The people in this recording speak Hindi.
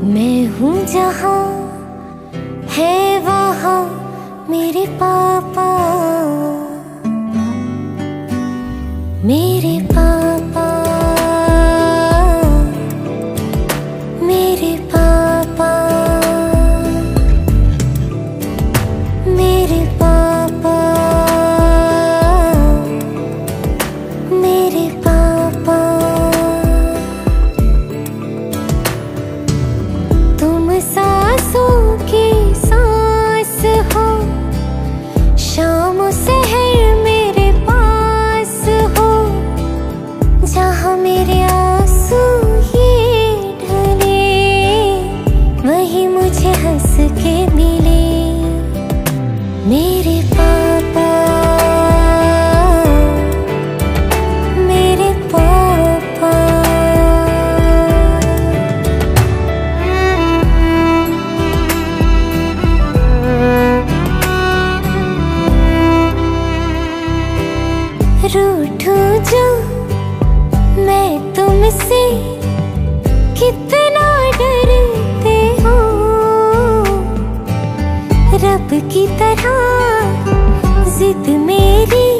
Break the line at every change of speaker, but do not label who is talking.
मैं हूँ जहाँ है वहाँ मेरे पापा, मेरे पापा, मेरे पापा, मेरे पापा, मेरे पापा। तुम सांसों की सांस हो, शाम सहर मेरे पास हो, जहाँ मेरे आंसू ये ढले वही मुझे हंस के मिले। मेरे पापा, मेरे पापा। रूठूं जो मैं तुमसे कितना डरते हो, रब की तरह जिद मेरी